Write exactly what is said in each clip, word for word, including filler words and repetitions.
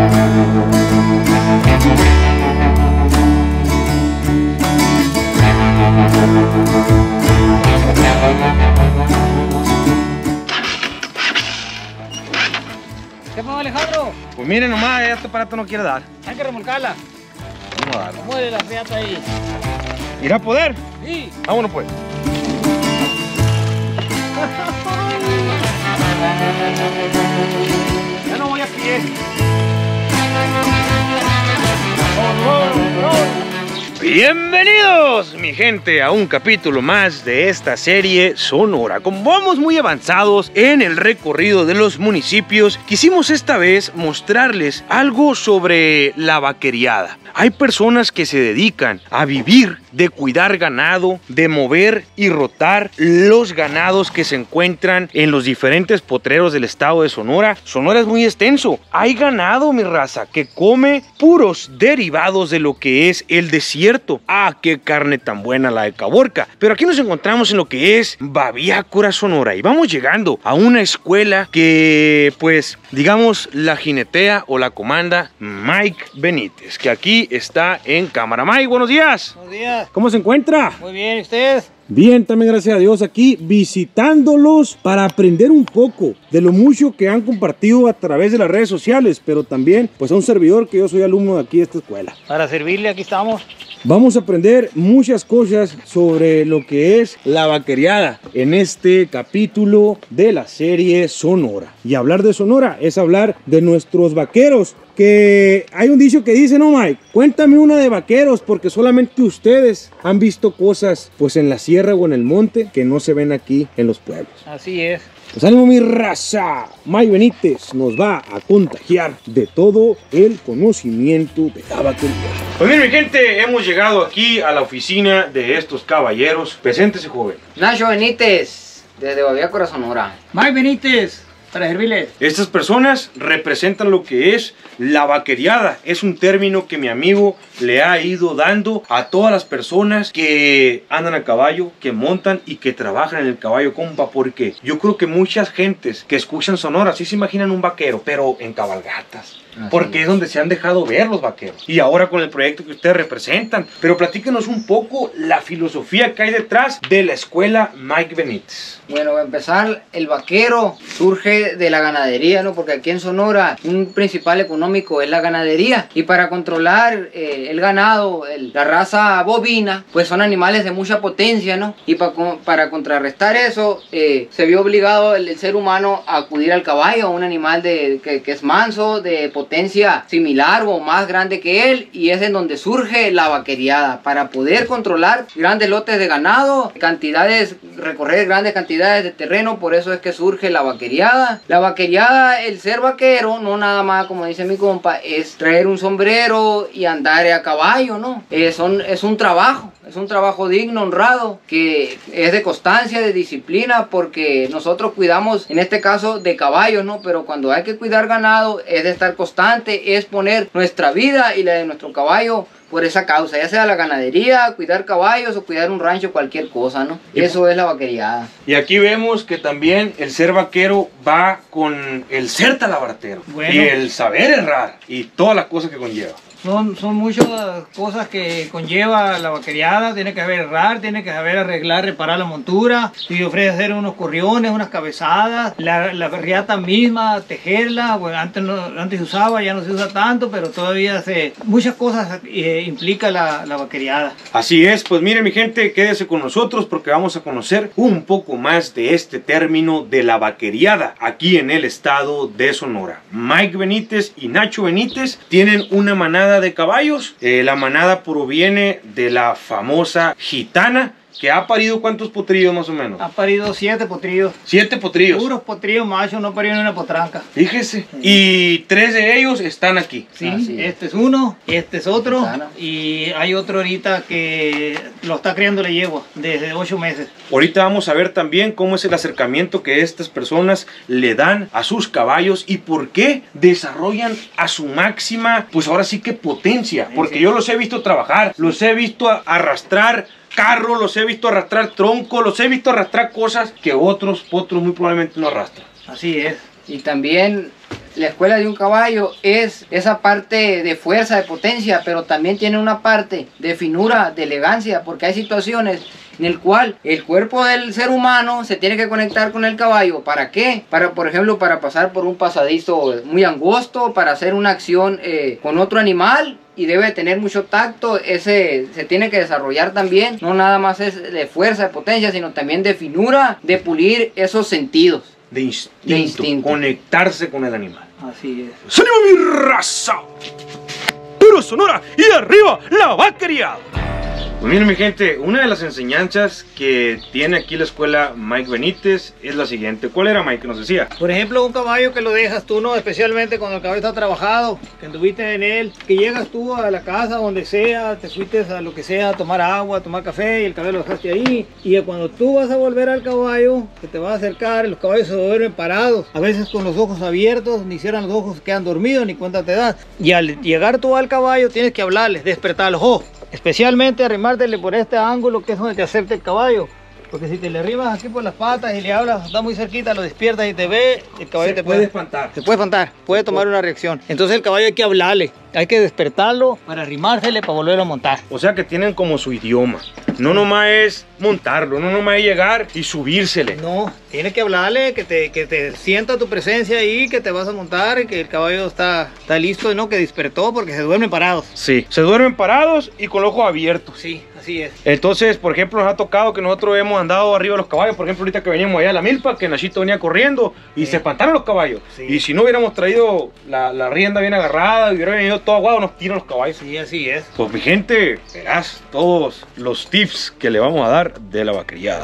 ¿Qué pasó, Alejandro? Pues miren nomás, este aparato no quiere dar. Hay que remolcarla. Vamos a darle. Mueve la riata ahí. ¿Irá a poder? Sí. Vámonos pues. Ya no voy a pie. Bienvenidos, mi gente, a un capítulo más de esta serie Sonora. Como vamos muy avanzados en el recorrido de los municipios, quisimos esta vez mostrarles algo sobre la vaqueriada. Hay personas que se dedican a vivir de cuidar ganado, de mover y rotar los ganados que se encuentran en los diferentes potreros del estado de Sonora. Sonora es muy extenso. Hay ganado, mi raza, que come puros derivados de lo que es el desierto. ¡Ah, qué carne tan buena la de Caborca! Pero aquí nos encontramos en lo que es Babiácora, Sonora, y vamos llegando a una escuela que, pues, digamos, la jinetea o la comanda Mike Benítez, que aquí está en cámara. Mike, buenos días. Buenos días. ¿Cómo se encuentra? Muy bien, ¿y usted? Bien, también gracias a Dios, aquí visitándolos para aprender un poco de lo mucho que han compartido a través de las redes sociales, pero también pues a un servidor que yo soy alumno de aquí de esta escuela. Para servirle, aquí estamos. Vamos a aprender muchas cosas sobre lo que es la vaqueriada en este capítulo de la serie Sonora. Y hablar de Sonora es hablar de nuestros vaqueros, que hay un dicho que dice, no Mike, cuéntame una de vaqueros, porque solamente ustedes han visto cosas pues en la sierra o en el monte que no se ven aquí en los pueblos. Así es. Pues ánimo, mi raza. Mike Benítez nos va a contagiar de todo el conocimiento de la vaquería. Pues miren, mi gente, hemos llegado aquí a la oficina de estos caballeros. Preséntese, joven. Nacho Benítez, desde Babiácora, Sonora. Mike Benítez, para servirle. Estas personas representan lo que es la vaqueriada. Es un término que mi amigo le ha ido dando a todas las personas que andan a caballo, que montan y que trabajan en el caballo, compa, porque yo creo que muchas gentes que escuchan Sonora sí se imaginan un vaquero, pero en cabalgatas. Así porque es. es donde se han dejado ver los vaqueros. Y ahora con el proyecto que ustedes representan. Pero platíquenos un poco la filosofía que hay detrás de la escuela Mike Benítez. Bueno, para empezar, el vaquero surge de la ganadería, ¿no? Porque aquí en Sonora un principal económico es la ganadería. Y para controlar eh, el ganado, el, la raza bovina, pues son animales de mucha potencia, ¿no? Y pa, para contrarrestar eso, eh, se vio obligado el, el ser humano a acudir al caballo, un animal de, que, que es manso, de potencia similar o más grande que él, y es en donde surge la vaqueriada, para poder controlar grandes lotes de ganado, cantidades, recorrer grandes cantidades de terreno. Por eso es que surge la vaqueriada. La vaqueriada, el ser vaquero, no nada más, como dice mi compa, es traer un sombrero y andar a caballo, ¿no? Eh, son, es un trabajo, es un trabajo digno, honrado, que es de constancia, de disciplina, porque nosotros cuidamos, en este caso, de caballos, ¿no? Pero cuando hay que cuidar ganado, es de estar constante, es poner nuestra vida y la de nuestro caballo por esa causa, ya sea la ganadería, cuidar caballos o cuidar un rancho, cualquier cosa, ¿no? Y eso es la vaqueriada. Y aquí vemos que también el ser vaquero va con el ser talabartero, bueno, y el saber errar y todas las cosas que conlleva. Son, son muchas cosas que conlleva la vaqueriada. Tiene que saber errar, tiene que saber arreglar, reparar la montura. Si ofrece hacer unos corriones, unas cabezadas, la, la riata misma, tejerla. Bueno, antes, no, antes se usaba, ya no se usa tanto, pero todavía se... Muchas cosas eh, implica la, la vaqueriada. Así es, pues miren, mi gente, quédese con nosotros porque vamos a conocer un poco más de este término de la vaqueriada aquí en el estado de Sonora. Mike Benítez y Nacho Benítez tienen una manada de caballos. Eh, la manada proviene de la famosa gitana, que ha parido ¿cuántos potrillos más o menos? Ha parido siete potrillos. Siete potrillos. Puros potrillos machos, no parido ni una potranca. Fíjese. Sí. Y tres de ellos están aquí. Sí, sí, este es uno, este es otro, y hay otro ahorita que lo está criando la yegua desde ocho meses. Ahorita vamos a ver también cómo es el acercamiento que estas personas le dan a sus caballos y por qué desarrollan a su máxima, pues ahora sí que potencia. Porque yo los he visto trabajar, los he visto arrastrar carro, los he visto arrastrar tronco, los he visto arrastrar cosas que otros, otros muy probablemente no arrastran. Así es. Y también la escuela de un caballo es esa parte de fuerza, de potencia, pero también tiene una parte de finura, de elegancia, porque hay situaciones en el cual el cuerpo del ser humano se tiene que conectar con el caballo. ¿Para qué? Para, por ejemplo, para pasar por un pasadizo muy angosto, para hacer una acción eh, con otro animal. Y debe tener mucho tacto, ese se tiene que desarrollar también, no nada más es de fuerza, de potencia, sino también de finura, de pulir esos sentidos. De instinto, de instinto. Conectarse con el animal. Así es. ¡Se anima mi raza! ¡Puro Sonora! ¡Y arriba la vaquería! Pues miren mi gente, una de las enseñanzas que tiene aquí la escuela Mike Benítez es la siguiente. ¿Cuál era, Mike, que nos decía? Por ejemplo, un caballo que lo dejas tú, ¿no? Especialmente cuando el caballo está trabajado, que anduviste en él, que llegas tú a la casa, donde sea, te fuiste a lo que sea, a tomar agua, a tomar café y el caballo lo dejaste ahí. Y cuando tú vas a volver al caballo, que te vas a acercar, los caballos se duermen parados, a veces con los ojos abiertos, ni cierran los ojos, quedan dormidos, ni cuenta te das. Y al llegar tú al caballo tienes que hablarles, despertarlos, oh, especialmente arrimártele por este ángulo que es donde te acepta el caballo. Porque si te le arrimas aquí por las patas y le hablas, está muy cerquita, lo despiertas y te ve, el caballo Se te puede puede espantar. Se puede espantar, puede tomar una reacción. Entonces el caballo hay que hablarle, hay que despertarlo para arrimársele para volverlo a montar. O sea que tienen como su idioma. No nomás es montarlo, no nomás es llegar y subírsele. No, tienes que hablarle, que te, que te sienta tu presencia ahí, que te vas a montar y que el caballo está, está listo, ¿no? Que despertó porque se duermen parados. Sí, se duermen parados y con los ojos abiertos. Sí, así es. Entonces, por ejemplo, nos ha tocado que nosotros hemos andado arriba de los caballos. Por ejemplo, ahorita que veníamos allá a la milpa, que Nachito venía corriendo y Sí. se espantaron los caballos. Sí. Y si no hubiéramos traído la, la rienda bien agarrada y hubiera venido todo aguado, nos tiran los caballos. Sí, así es. Pues mi gente, verás todos los tips que le vamos a dar de la vaqueriada.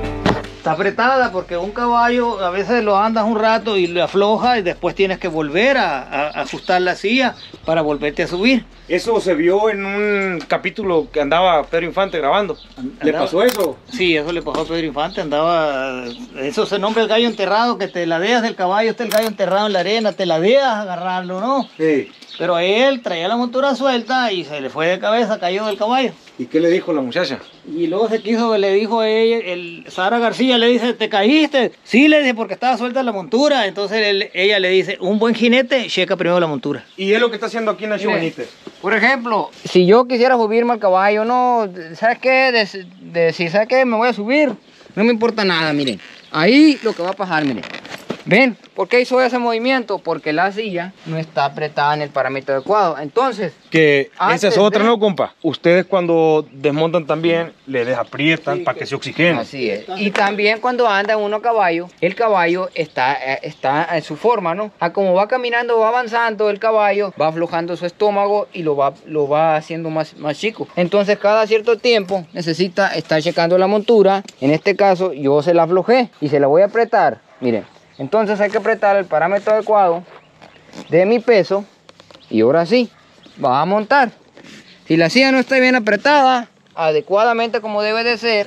Está apretada porque un caballo a veces lo andas un rato y le afloja y después tienes que volver a, a- a ajustar la silla para volverte a subir. Eso se vio en un capítulo que andaba Pedro Infante grabando. ¿Le Andaba- pasó eso? Sí, eso le pasó a Pedro Infante, andaba, eso se nombra el gallo enterrado, que te ladeas del caballo, está el gallo enterrado en la arena, te ladeas a agarrarlo, ¿no? Sí. Pero él traía la montura suelta y se le fue de cabeza, cayó del caballo. ¿Y qué le dijo la muchacha? Y luego se quiso, le dijo a ella, el Sara García le dice, ¿te caíste? Sí, le dice, porque estaba suelta la montura. Entonces él- ella le dice, un buen jinete checa primero la montura. Y es lo que está haciendo aquí Nacho Mire, Benítez. Por ejemplo, si yo quisiera subirme al caballo, no, ¿sabes qué? De, de- si ¿sabes qué? Me voy a subir, no me importa nada, miren. Ahí lo que va a pasar, miren. ¿Ven? ¿Por qué hizo ese movimiento? Porque la silla no está apretada en el parámetro adecuado. Entonces, Que esa Antes es otra, de- ¿no, compa? Ustedes cuando desmontan también, le desaprietan Sí, para que- que se oxigene. así es. Y también cuando anda uno a caballo, el caballo está, eh, está en su forma, ¿no? A como va caminando, va avanzando el caballo, va aflojando su estómago y lo va, lo va haciendo más, más chico. Entonces cada cierto tiempo necesita estar checando la montura. En este caso yo se la aflojé y se la voy a apretar. Miren, entonces hay que apretar el parámetro adecuado de mi peso y ahora sí, va a montar. Si la silla no está bien apretada, adecuadamente como debe de ser,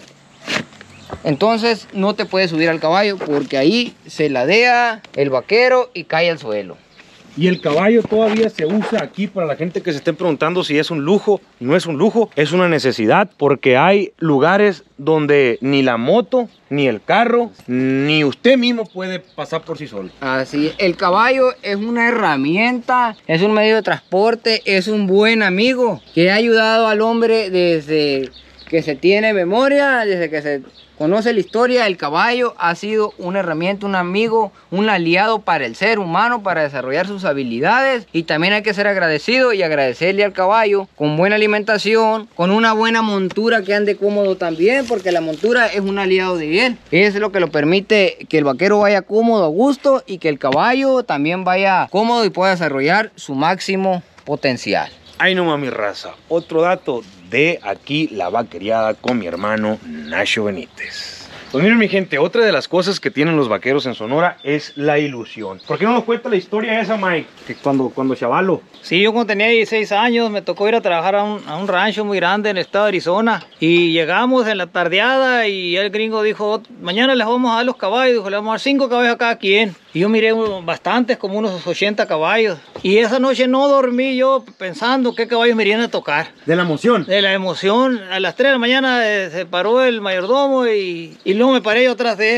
entonces no te puedes subir al caballo porque ahí se ladea el vaquero y cae al suelo. Y el caballo todavía se usa aquí para la gente que se esté preguntando si es un lujo. No es un lujo, es una necesidad porque hay lugares donde ni la moto, ni el carro, ni usted mismo puede pasar por sí solo. Así, el caballo es una herramienta, es un medio de transporte, es un buen amigo que ha ayudado al hombre desde que se tiene memoria, desde que se conoce la historia. El caballo ha sido una herramienta, un amigo, un aliado para el ser humano, para desarrollar sus habilidades. Y también hay que ser agradecido y agradecerle al caballo con buena alimentación, con una buena montura que ande cómodo también, porque la montura es un aliado de él. Es lo que lo permite que el vaquero vaya cómodo, a gusto, y que el caballo también vaya cómodo y pueda desarrollar su máximo potencial. Ay no mami raza, otro dato de aquí la vaqueriada con mi hermano Nacho Benítez. Pues miren mi gente, otra de las cosas que tienen los vaqueros en Sonora es la ilusión. ¿Por qué no nos cuenta la historia esa, Mike? Que cuando, cuando chavalo. Sí, yo cuando tenía dieciséis años me tocó ir a trabajar a un, a un rancho muy grande en el estado de Arizona. Y llegamos en la tardeada y el gringo dijo, mañana les vamos a dar los caballos. Dijo, le vamos a dar cinco caballos a cada quien. Y yo miré unos- bastantes, como unos ochenta caballos. Y esa noche no dormí yo pensando qué caballos me irían a tocar. De la emoción. De la emoción, a las tres de la mañana eh, se paró el mayordomo y, y luego me paré yo atrás de él.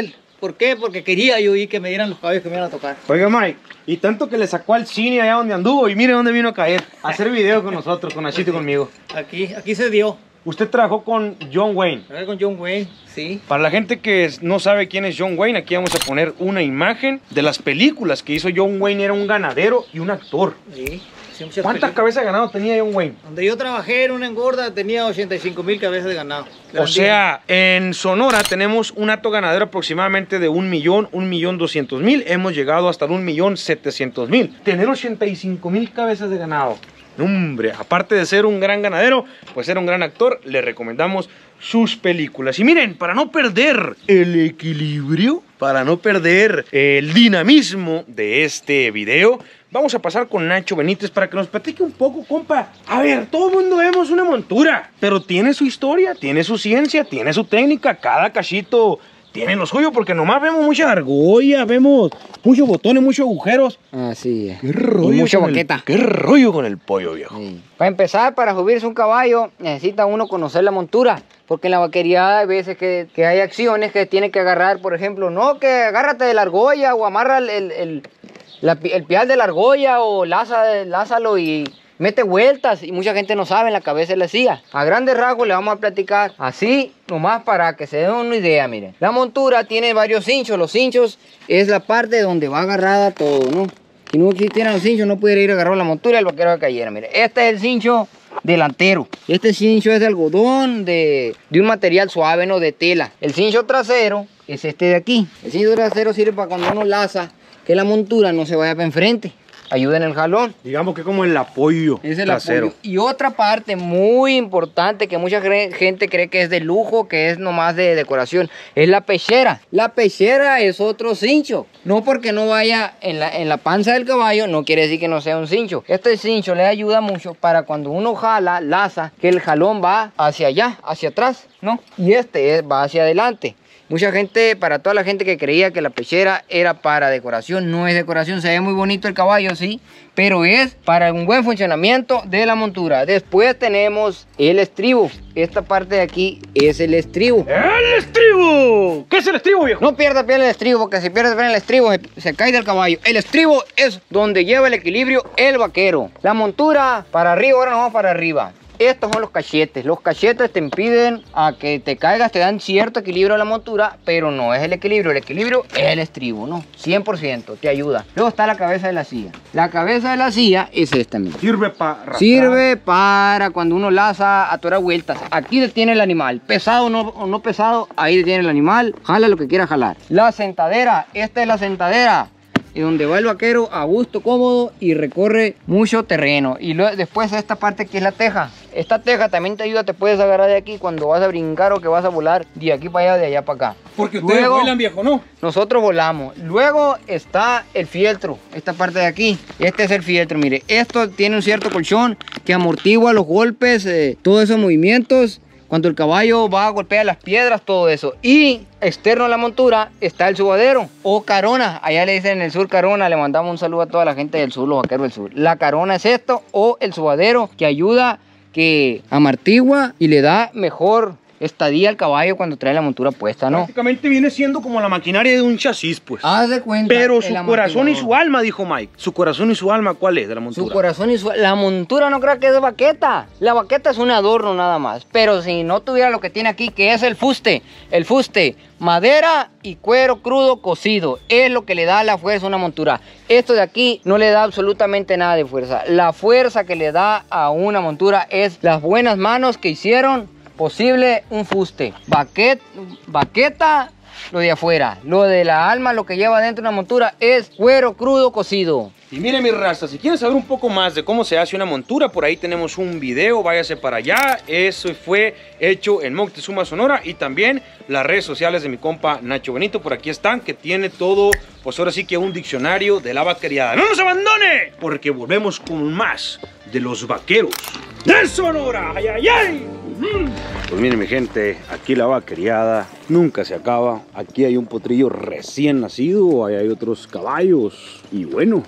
¿Por qué? Porque quería yo ir que me dieran los caballos que me iban a tocar. Oiga, Mike, y tanto que le sacó al cine allá donde anduvo y mire dónde vino a caer, a hacer video con nosotros, con Nachito y conmigo. Aquí, aquí se dio. Usted trabajó con John Wayne. A ver, con John Wayne, sí. Para la gente que no sabe quién es John Wayne, aquí vamos a poner una imagen de las películas que hizo John Wayne. Era un ganadero y un actor. Sí. Sí, ¿Cuántas cabezas de ganado tenía John Wayne? Donde yo trabajé en una engorda tenía ochenta y cinco mil cabezas de ganado. O sea, en Sonora tenemos un hato ganadero aproximadamente de un millón, un millón doscientos mil. Hemos llegado hasta un millón setecientos mil. Tener ochenta y cinco mil cabezas de ganado. Hombre, aparte de ser un gran ganadero, pues ser un gran actor, le recomendamos sus películas. Y miren, para no perder el equilibrio, para no perder el dinamismo de este video, vamos a pasar con Nacho Benítez para que nos platique un poco, compa. A ver, todo el mundo vemos una montura, pero tiene su historia, tiene su ciencia, tiene su técnica. Cada cachito tiene lo suyo, porque nomás vemos mucha argolla, vemos muchos botones, muchos agujeros. Así es. ¿Qué rollo? Y mucha con el- baqueta. ¿Qué rollo con el pollo, viejo? Sí. Para empezar, para subirse un caballo, necesita uno conocer la montura. Porque en la vaquería hay veces que, que hay acciones que tiene que agarrar, por ejemplo, no que agárrate de la argolla o amarra el, el, el, la pi- el pial de la argolla o laza, lázalo y mete vueltas. Y mucha gente no sabe, en la cabeza le hacía. A grandes rasgos le vamos a platicar así, nomás para que se den una idea, miren. La montura tiene varios cinchos. Los cinchos es la parte donde va agarrada todo, ¿no? Si no existieran los cinchos, no pudiera ir a agarrar la montura y el vaquero que cayera. Mire, este es el cincho delantero. Este cincho es de algodón, de, de un material suave, no de tela. El cincho trasero es este de aquí. El cincho trasero sirve para cuando uno laza, que la montura no se vaya para enfrente. Ayuda en el jalón. Digamos que como el apoyo Es el trasero. apoyo. Y otra parte muy importante que mucha cre- gente cree que es de lujo, que es nomás de decoración, es la pechera. La pechera es otro cincho. No porque no vaya en la, en la panza del caballo, no quiere decir que no sea un cincho. Este cincho le ayuda mucho para cuando uno jala, laza, que el jalón va hacia allá, hacia atrás, ¿no? Y este es- va hacia adelante. Mucha gente, para toda la gente que creía que la pechera era para decoración, no es decoración, se ve muy bonito el caballo, sí, pero es para un buen funcionamiento de la montura. Después tenemos el estribo. Esta parte de aquí es el estribo. ¡El estribo! ¿Qué es el estribo, viejo? No pierda piel el estribo, porque si pierde piel el estribo se, se cae del caballo. El estribo es donde lleva el equilibrio el vaquero. La montura para arriba, ahora nos vamos para arriba. Estos son los cachetes. Los cachetes te impiden a que te caigas, te dan cierto equilibrio a la montura, pero no es el equilibrio. El equilibrio es el estribo, ¿no? cien por ciento te ayuda. Luego está la cabeza de la silla. La cabeza de la silla es esta, mira. Sirve para... Sirve para cuando uno laza a todas vueltas. Aquí detiene el animal. Pesado o no, o no pesado, ahí detiene el animal. Jala lo que quiera jalar. La sentadera. Esta es la sentadera. Y donde va el vaquero a gusto, cómodo y recorre mucho terreno. Y luego, después esta parte que es la teja. Esta teja también te ayuda, te puedes agarrar de aquí cuando vas a brincar o que vas a volar de aquí para allá, de allá para acá. Porque ustedes Luego- vuelan, viejo, ¿no? Nosotros volamos. Luego está el fieltro, esta parte de aquí. Este es el fieltro, mire. Esto tiene un cierto colchón que amortigua los golpes, eh, todos esos movimientos. Cuando el caballo va a golpear las piedras, todo eso. Y externo a la montura está el subadero o carona. Allá le dicen en el sur carona. Le mandamos un saludo a toda la gente del sur, los vaqueros del sur. La carona es esto o el subadero que ayuda, que amortigua y le da mejor estadía al caballo cuando trae la montura puesta, ¿no? Prácticamente viene siendo como la maquinaria de un chasis, pues. Haz de cuenta. Pero el su corazón y su amortiguador. alma, dijo Mike. Su corazón y su alma, ¿cuál es de la montura? Su corazón y su... La montura no creo que es de baqueta. La baqueta es un adorno nada más. Pero si no tuviera lo que tiene aquí, que es el fuste. El fuste, madera y cuero crudo cocido. Es lo que le da la fuerza a una montura. Esto de aquí no le da absolutamente nada de fuerza. La fuerza que le da a una montura es las buenas manos que hicieron posible un fuste. Baquet, baqueta, lo de afuera. Lo de la alma, lo que lleva dentro una montura es cuero crudo cocido. Y mire mi raza, si quieren saber un poco más de cómo se hace una montura, por ahí tenemos un video, váyase para allá. Eso fue hecho en Moctezuma, Sonora, y también las redes sociales de mi compa Nacho Benito, por aquí están, que tiene todo, pues ahora sí que un diccionario de la vaqueriada. ¡No nos abandone! Porque volvemos con más de los vaqueros de Sonora. ¡Ay, ay, ay! Pues miren mi gente, aquí la vaqueriada nunca se acaba. Aquí hay un potrillo recién nacido, ahí hay otros caballos y bueno,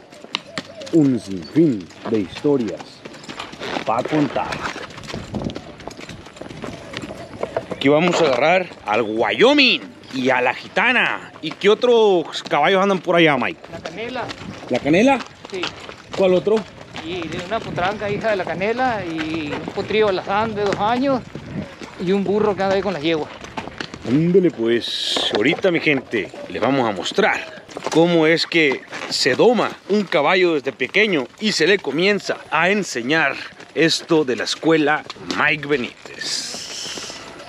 un sinfín de historias para contar. Aquí vamos a agarrar al Wyoming y a la gitana ¿Y qué otros caballos andan por allá, Mike? La canela, ¿La canela? sí. ¿Cuál otro? Y de una potranca hija de la canela y un potrillo alazán de dos años y un burro que anda ahí con la yegua. Ándale pues, ahorita mi gente, les vamos a mostrar cómo es que se doma un caballo desde pequeño y se le comienza a enseñar esto de la escuela Mike Benítez.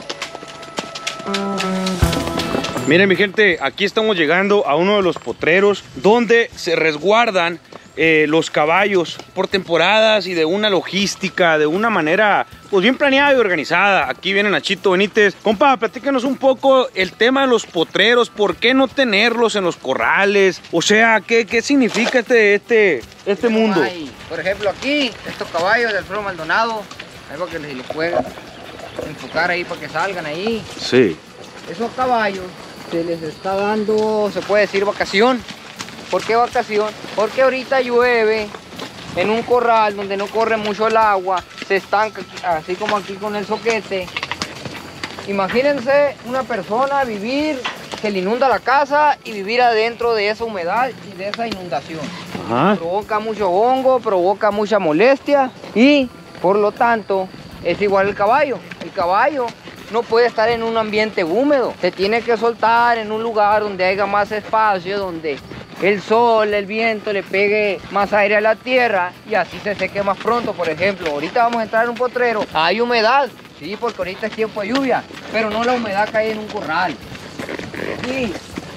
Miren mi gente, aquí estamos llegando a uno de los potreros donde se resguardan eh, los caballos por temporadas y de una logística, de una manera pues bien planeada y organizada. Aquí viene Nachito Benítez. Compa, platícanos un poco el tema de los potreros, ¿por qué no tenerlos en los corrales? O sea, ¿qué, qué significa este, este, este mundo? Hay, por ejemplo, aquí, estos caballos de Alfredo Maldonado, algo que les, les pueda enfocar ahí para que salgan ahí. Sí. Esos caballos se les está dando, se puede decir, vacación. ¿Por qué vacación? Porque ahorita llueve en un corral donde no corre mucho el agua, se estanca, así como aquí con el soquete. Imagínense una persona vivir, que le inunda la casa y vivir adentro de esa humedad y de esa inundación. Ajá. Provoca mucho hongo, provoca mucha molestia y por lo tanto es igual el caballo. El caballo no puede estar en un ambiente húmedo, se tiene que soltar en un lugar donde haya más espacio, donde el sol, el viento le pegue más aire a la tierra y así se seque más pronto. Por ejemplo, ahorita vamos a entrar en un potrero, hay humedad, sí, porque ahorita es tiempo de lluvia, pero no la humedad que hay en un corral. Y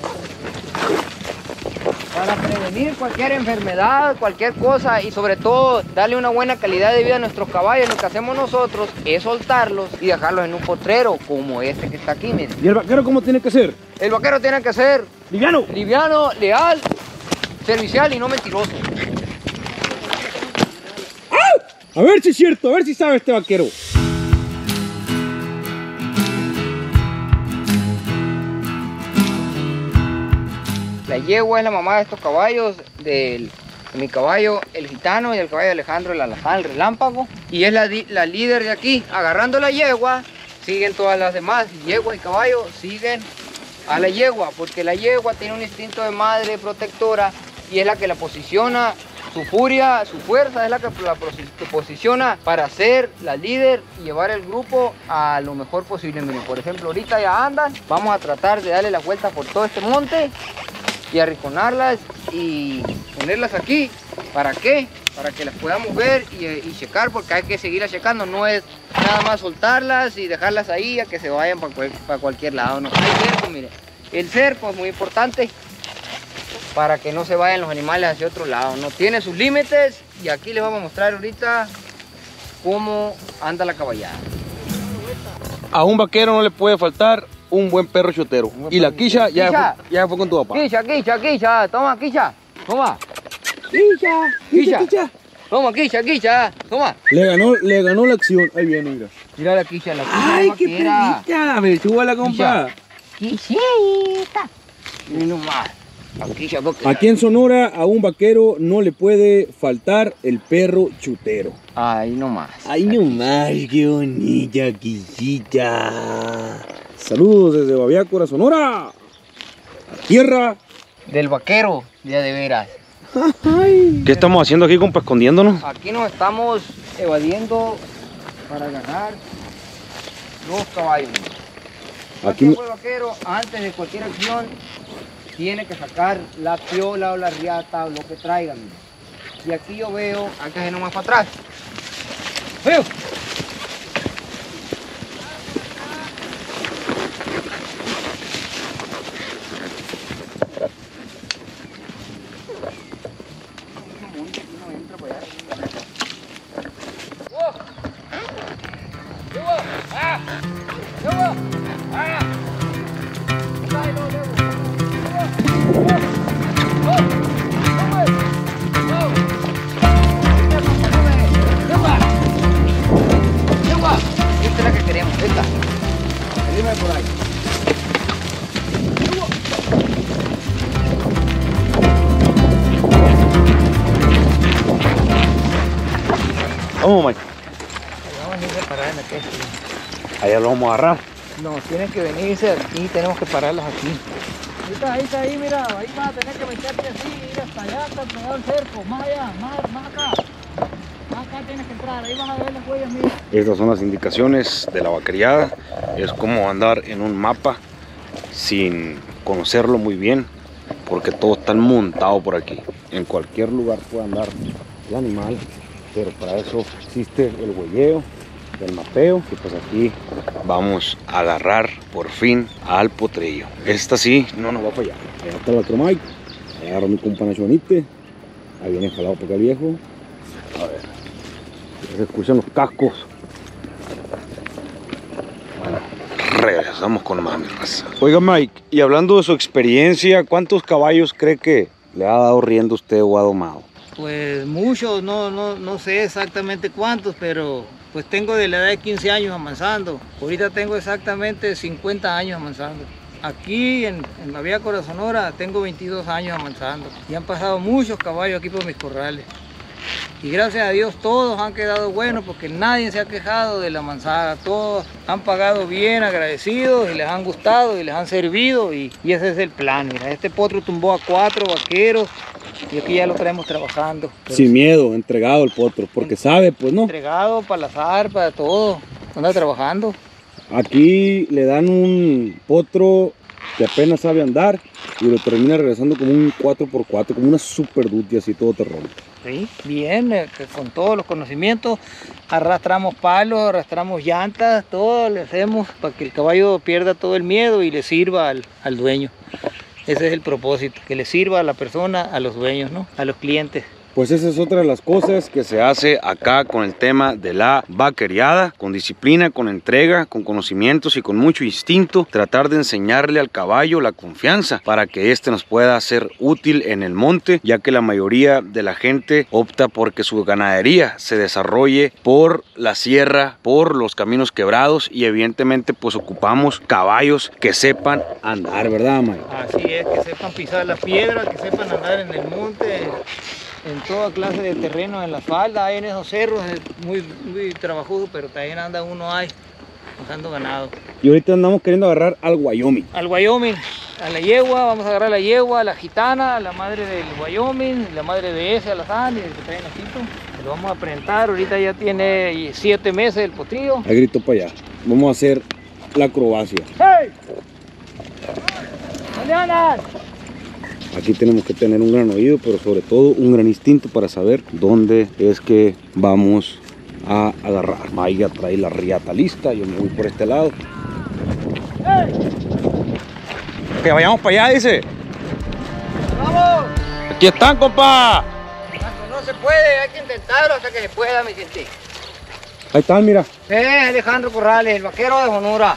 para prevenir cualquier enfermedad, cualquier cosa y sobre todo darle una buena calidad de vida a nuestros caballos, lo que hacemos nosotros es soltarlos y dejarlos en un potrero como este que está aquí, miren. ¿Y el vaquero cómo tiene que ser? El vaquero tiene que ser Liviano. liviano, leal, servicial y no mentiroso. A ver si es cierto, a ver si sabe este vaquero. La yegua es la mamá de estos caballos, del, de mi caballo el gitano y el caballo Alejandro el alazán, el relámpago. Y es la, la líder de aquí. Agarrando la yegua, siguen todas las demás. Yegua y caballo siguen a la yegua, porque la yegua tiene un instinto de madre protectora y es la que la posiciona, su furia, su fuerza es la que la posiciona para ser la líder y llevar el grupo a lo mejor posible. Miren, por ejemplo, ahorita ya andan, vamos a tratar de darle la vuelta por todo este monte y arrinconarlas y ponerlas aquí. ¿Para qué? Para que las podamos ver y, y checar, porque hay que seguirlas checando. No es nada más soltarlas y dejarlas ahí a que se vayan para, cual, para cualquier lado. No, hay cerco, mire. El cerco es muy importante para que no se vayan los animales hacia otro lado. No tiene sus límites y aquí les vamos a mostrar ahorita cómo anda la caballada. A un vaquero no le puede faltar un buen perro chotero. Y la quicha ya, Quicha. Fue, ya fue con tu papá. Quicha, quicha, quicha. Toma, quicha. Toma. Quicha, Quicha. Quicha. Toma, quicha, quicha. Toma. Le ganó, le ganó la acción. Ahí viene, mira. Mira la quicha, la quicha. Ay, la qué vaquera. perrita. Me suba la compa. Quichita. Mira nomás. La quicha, porque- Aquí en Sonora a un vaquero no le puede faltar el perro chutero. Ahí nomás. Ay, nomás, qué bonita quichita. Saludos desde Babiácora, Sonora. Tierra Del vaquero, ya de veras. ¿Qué estamos haciendo aquí, compa? Escondiéndonos. Aquí nos estamos evadiendo para ganar los caballos. Aquí- Aquí el vaquero, antes de cualquier acción, tiene que sacar la piola o la riata o lo que traigan. Y aquí yo veo, hay que hacer nomás para atrás. ¡Veo! Esta es la que queremos, esta. Salime por ahí. Vamos, Mike. Vamos a venir a parar en aquel. Allá lo vamos a agarrar. No, tienen que venirse aquí, tenemos que pararlas aquí. Ahí está, ahí está, ahí, mira, ahí vas a tener que meterte así, ir hasta allá, hasta el pegado del cerco, más allá, más, más acá. Más acá tienes que entrar, ahí vas a ver las huellas, mira. Estas son las indicaciones de la vaqueriada. Es como andar en un mapa sin conocerlo muy bien, porque todo está montado por aquí. En cualquier lugar puede andar el animal, pero para eso existe el huelleo, el mapeo, y pues aquí vamos a agarrar por fin al potrillo. Esta sí no nos va a fallar. Ahí está el otro Mike, ahí agarro mi compa Nacho Benítez, ahí viene jalado por acá el viejo. A ver, se escuchan los cascos. Bueno, regresamos con más, mi raza. Oiga Mike, y hablando de su experiencia, ¿cuántos caballos cree que le ha dado rienda usted o ha domado? Pues muchos, no, no, no sé exactamente cuántos, pero pues tengo de la edad de quince años amansando. Ahorita tengo exactamente cincuenta años amansando. Aquí en, en la Vía Corazonora tengo veintidós años amansando. Y han pasado muchos caballos aquí por mis corrales. Y gracias a Dios todos han quedado buenos porque nadie se ha quejado de la mansada. Todos han pagado bien, agradecidos, y les han gustado y les han servido. Y, y ese es el plan. Mira, este potro tumbó a cuatro vaqueros. Y aquí ya lo traemos trabajando. Sin miedo, entregado el potro, porque sabe, pues no. Entregado para la zar, para todo. Anda trabajando. Aquí le dan un potro que apenas sabe andar y lo termina regresando como un cuatro por cuatro, como una super duty así todo terreno. Sí, bien, eh, con todos los conocimientos. Arrastramos palos, arrastramos llantas, todo le hacemos para que el caballo pierda todo el miedo y le sirva al, al dueño. Ese es el propósito, que le sirva a la persona, a los dueños, ¿no? A los clientes. Pues esa es otra de las cosas que se hace acá con el tema de la vaqueriada, con disciplina, con entrega, con conocimientos y con mucho instinto, tratar de enseñarle al caballo la confianza para que éste nos pueda ser útil en el monte, ya que la mayoría de la gente opta porque su ganadería se desarrolle por la sierra, por los caminos quebrados, y evidentemente pues ocupamos caballos que sepan andar, ¿verdad, Mike? Así es, que sepan pisar la piedra, que sepan andar en el monte, en toda clase de terreno, en la falda, ahí en esos cerros, es muy, muy trabajoso, pero también anda uno ahí, buscando ganado. Y ahorita andamos queriendo agarrar al Wyoming. Al Wyoming, a la yegua, vamos a agarrar a la yegua, a la gitana, a la madre del Wyoming, la madre de ese, a la San, y el que trae Nachito. Lo vamos a presentar, ahorita ya tiene siete meses el potrillo. Ahí grito para allá. Vamos a hacer la acrobacia. ¡Hey! ¿Dónde andas? Aquí tenemos que tener un gran oído, pero sobre todo un gran instinto para saber dónde es que vamos a agarrar. Maya trae la riata lista, yo me voy por este lado. ¡Hey! Que vayamos para allá, dice. ¡Vamos! Aquí están, compa. No se puede, hay que intentarlo hasta que se pueda, mi gente. Ahí están, mira. Eh, Alejandro Corrales, el vaquero de Sonora.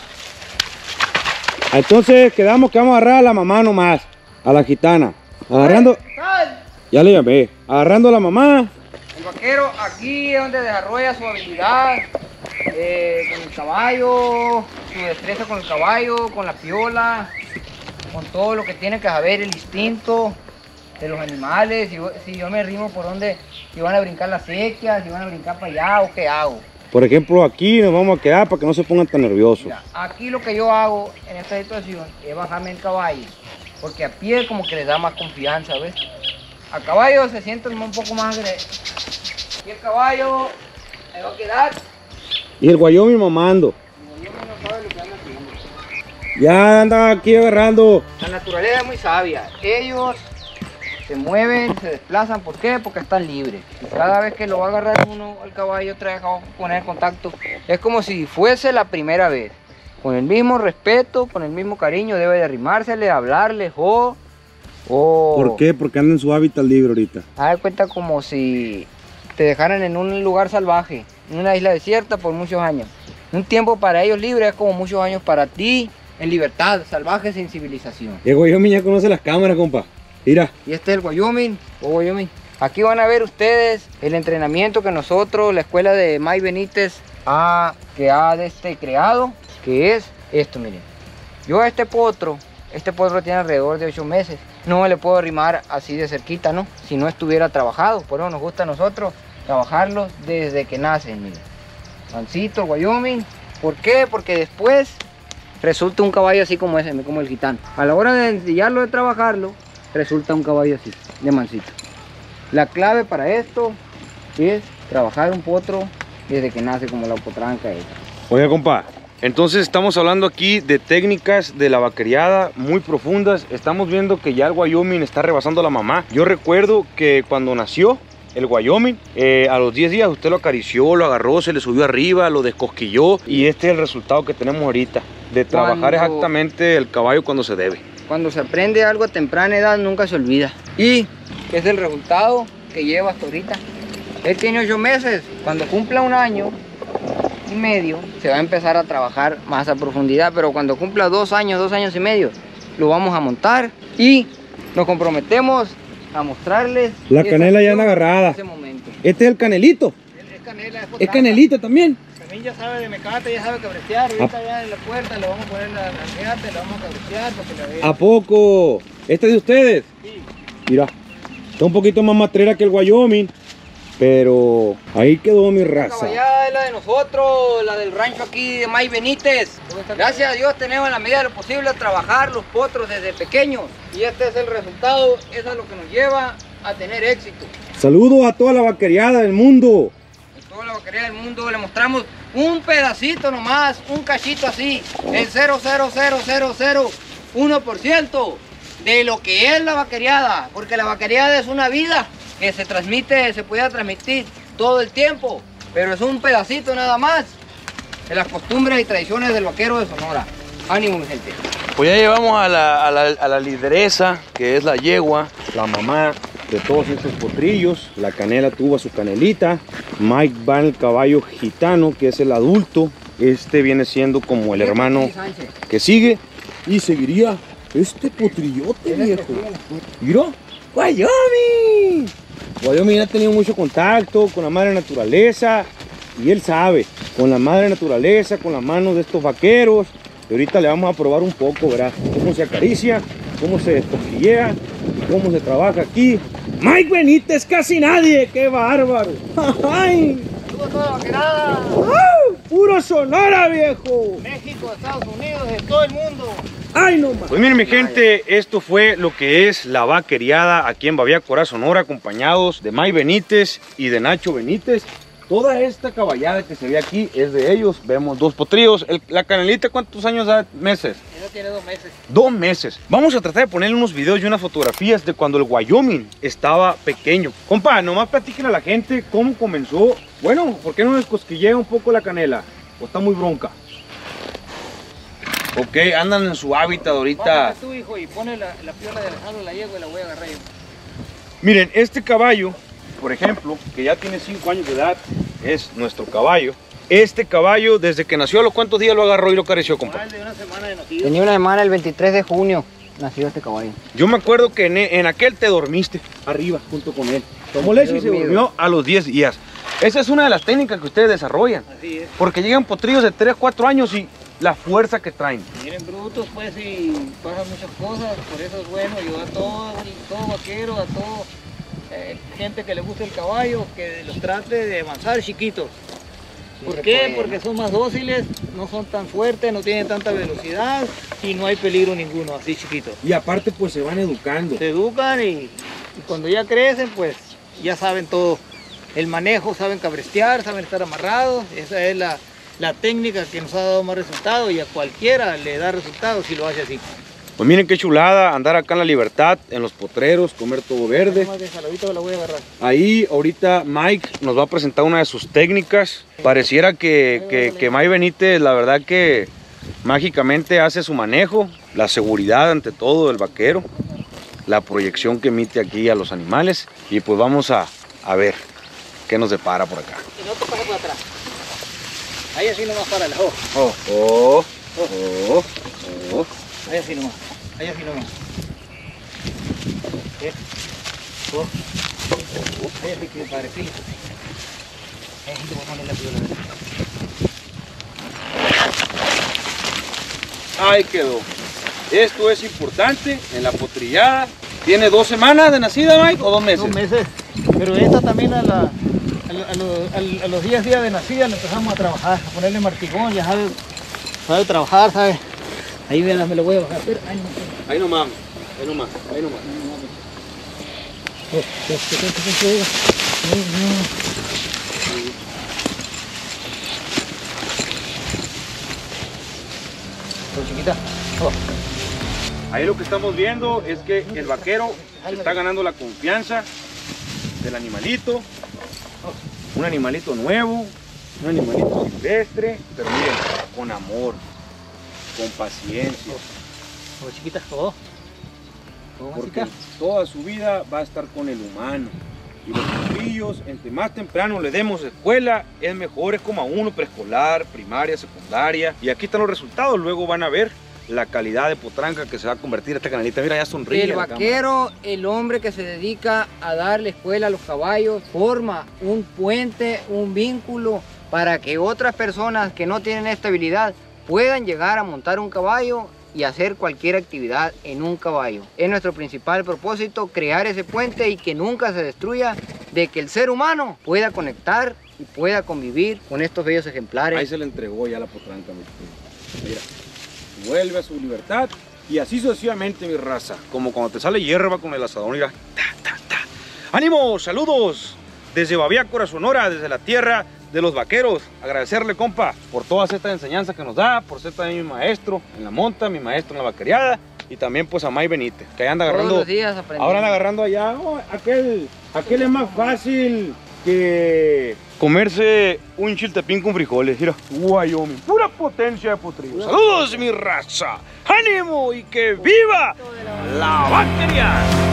Entonces quedamos que vamos a agarrar a la mamá nomás, a la gitana. Agarrando, ya le llamé, agarrando a la mamá. El vaquero aquí es donde desarrolla su habilidad eh, con el caballo, su destreza con el caballo, con la piola, con todo lo que tiene que saber, el instinto de los animales. Si yo, si yo me arrimo por donde, si van a brincar las sequias, si van a brincar para allá o qué hago. Por ejemplo, aquí nos vamos a quedar para que no se pongan tan nerviosos. Mira, aquí lo que yo hago en esta situación es bajarme el caballo, porque a pie como que les da más confianza, ¿ves? A caballo se sienten un poco más agresivos. Y el caballo me va a quedar. Y el Wyoming mamando. El Wyoming no sabe lo que anda haciendo. Ya anda aquí agarrando. La naturaleza es muy sabia. Ellos se mueven, se desplazan. ¿Por qué? Porque están libres. Y cada vez que lo va a agarrar uno al caballo, otra vez va a poner en contacto. Es como si fuese la primera vez. Con el mismo respeto, con el mismo cariño, debe de arrimársele, hablarle, o... o ¿Por qué? Porque anda en su hábitat libre ahorita. haz de cuenta como si te dejaran en un lugar salvaje, en una isla desierta por muchos años. Un tiempo para ellos libre es como muchos años para ti en libertad, salvaje, sin civilización. El Wyoming ya conoce las cámaras, compa. Mira. Y este es el Wyoming, o Wyoming. Aquí van a ver ustedes el entrenamiento que nosotros, la escuela de Mike Benítez, ha, que ha de este creado, que es esto, miren. Yo a este potro, este potro tiene alrededor de ocho meses. No me le puedo arrimar así de cerquita, ¿no? Si no estuviera trabajado. Por eso nos gusta a nosotros trabajarlos desde que nacen, miren. Mansito, Wyoming. ¿Por qué? Porque después resulta un caballo así como ese, como el gitano. A la hora de ensillarlo, de trabajarlo, resulta un caballo así, de mansito. La clave para esto es trabajar un potro desde que nace, como la potranca esa. Oiga, compa, entonces estamos hablando aquí de técnicas de la vaqueriada muy profundas. Estamos viendo que ya el Wyoming está rebasando a la mamá. Yo recuerdo que cuando nació el Wyoming, eh, a los diez días usted lo acarició, lo agarró, se le subió arriba, lo descosquilló, y este es el resultado que tenemos ahorita de trabajar Cuando... exactamente el caballo cuando se debe. Cuando se aprende algo a temprana edad nunca se olvida. Y es el resultado que lleva hasta ahorita. Él tiene ocho meses. Cuando cumpla un año y medio se va a empezar a trabajar más a profundidad, pero cuando cumpla dos años, dos años y medio, lo vamos a montar y nos comprometemos a mostrarles la canela ya anda agarrada. Ese momento. Este es el canelito. Es canela, es Es potranca. canelito también. También ya sabe de mecate, ya sabe cabretear. Ahorita ya en la puerta le vamos a poner la, la reata, le vamos a cabretear para que la vea. ¿A poco? ¿Este es de ustedes? Sí. Mira, está un poquito más matrera que el Wyoming, pero ahí quedó mi La raza. caballada es la de nosotros, la del rancho aquí de May Benítez. Gracias a Dios tenemos en la medida de lo posible a trabajar los potros desde pequeños. Y este es el resultado, eso es lo que nos lleva a tener éxito. Saludos a toda la vaqueriada del mundo. En toda la vaquería del mundo le mostramos un pedacito nomás, un cachito así, el cero cero cero cero cero uno por ciento de lo que es la vaqueriada. Porque la vaqueriada es una vida que se transmite, se puede transmitir todo el tiempo, pero es un pedacito nada más de las costumbres y tradiciones del vaquero de Sonora. Ánimo, mi gente. Pues ya llevamos a la, a la, a la lideresa, que es la yegua, la mamá de todos estos potrillos. La canela tuvo a su canelita. Mike va en el caballo gitano, que es el adulto. Este viene siendo como el hermano que sigue. Y seguiría este potrillote, viejo. ¿Mira? ¡Wyoming! Wyoming ha tenido mucho contacto con la madre naturaleza. Y él sabe, con la madre naturaleza, con las manos de estos vaqueros. Y ahorita le vamos a probar un poco, ¿verdad? Cómo se acaricia, cómo se descosquillea, cómo se trabaja aquí. Mike Benítez, casi nadie, qué bárbaro. ¡Ay! ¡Saludos a toda la vaquerada! ¡Uh! ¡Puro Sonora, viejo! México, Estados Unidos, de todo el mundo. ¡Ay, no más! Pues miren, mi gente, esto fue lo que es la vaqueriada aquí en Babiácora, Sonora, acompañados de Mike Benítez y de Nacho Benítez. Toda esta caballada que se ve aquí es de ellos. Vemos dos potrillos. El- la canelita, ¿cuántos años da? ¿Meses? Ella tiene dos meses. Dos meses. Vamos a tratar de ponerle unos videos y unas fotografías de cuando el Wyoming estaba pequeño. Compa, nomás platiquen a la gente cómo comenzó. Bueno, ¿por qué no les cosquillea un poco la canela? ¿O está muy bronca? Ok, andan en su hábitat ahorita. Bájate tú, hijo, y pone la, la piola de Alejandro, la yegua y la voy a agarrar yo. Miren, este caballo, por ejemplo, que ya tiene cinco años de edad, es nuestro caballo. Este caballo, desde que nació, ¿a los cuántos días lo agarró y lo acarició, compa? Más de una semana de nacido. Tenía una semana el veintitrés de junio, nació este caballo. Yo me acuerdo que en, en aquel te dormiste arriba junto con él. Tomó leche y se Dormido. durmió a los diez días. Esa es una de las técnicas que ustedes desarrollan. Así es. Porque llegan potrillos de tres, cuatro años y la fuerza que traen. Vienen brutos, pues, y pasan muchas cosas. Por eso es bueno. Yo a todo, todo vaquero, a todo eh, gente que le guste el caballo, que los trate de avanzar chiquitos. ¿Por se qué? puede, Porque son más dóciles, no son tan fuertes, no tienen tanta velocidad y no hay peligro ninguno, así chiquitos. Y aparte pues se van educando. Se educan y, y cuando ya crecen, pues ya saben todo. El manejo, saben cabrestear, saben estar amarrados. Esa es la, la técnica que nos ha dado más resultado y a cualquiera le da resultados si lo hace así. Pues miren qué chulada andar acá en la libertad, en los potreros, comer todo verde. Más de saladito la voy a agarrar. Ahí ahorita Mike nos va a presentar una de sus técnicas. Pareciera que, que, que Mike Benítez, la verdad que mágicamente hace su manejo, la seguridad ante todo del vaquero, la proyección que emite aquí a los animales. Y pues vamos a, a ver qué nos depara por acá. Y no te pases por atrás. Ahí así nomás para el ojo. Oh, oh, oh, oh. Ahí así nomás. Ahí así nomás. ¿Eh? Oh. Oh. Ahí así que padre, fíjate. Ahí así te voy a poner la piola. Ahí quedó. Esto es importante en la potrillada. ¿Tiene dos semanas de nacida, Mike, o dos meses? Dos meses. Pero esta también a, la, a, lo- a, lo- a los diez días de nacida le empezamos a trabajar, a ponerle martigón, ya sabe, sabe trabajar, sabe Ahí me, la, me lo voy a bajar. Pero, ay, no, Ahí nomás, ahí nomás, ahí nomás. oh, oh, oh, oh, oh, oh, no. Oh, chiquita. Oh. Ahí lo que estamos viendo es que el vaquero está ganando la confianza del animalito. Un animalito nuevo, un animalito silvestre, pero miren, con amor, con paciencia. Oh, chiquita, oh. Oh, Porque chiquita. toda su vida va a estar con el humano. Y los chiquillos, entre más temprano le demos escuela, es mejor, es como a uno, preescolar, primaria, secundaria. Y aquí están los resultados, luego van a ver la calidad de potranca que se va a convertir esta canalita. Mira, ya sonríe. El vaquero, el hombre que se dedica a darle escuela a los caballos, forma un puente, un vínculo para que otras personas que no tienen esta habilidad puedan llegar a montar un caballo y hacer cualquier actividad en un caballo. Es nuestro principal propósito, crear ese puente y que nunca se destruya, de que el ser humano pueda conectar y pueda convivir con estos bellos ejemplares. Ahí se le entregó ya la potranca, mi tío. Mira, vuelve a su libertad y así sucesivamente, mi raza. Como cuando te sale hierba con el asadón, mira. Ta, ta, ta. ¡Ánimo! ¡Saludos! Desde Babiácora, Sonora, desde la tierra de los vaqueros. Agradecerle, compa, por todas estas enseñanzas que nos da, por ser también mi maestro en la monta, mi maestro en la vaquereada, y también pues a May Benítez, que ahí anda agarrando. Todos los días aprendiendo. Ahora anda agarrando allá. Oh, aquel, aquel es más fácil que comerse un chiltepín con frijoles. Mira, Wyoming, pura potencia de potrillo. Saludos, mi raza. ¡Ánimo y que viva la vaquería!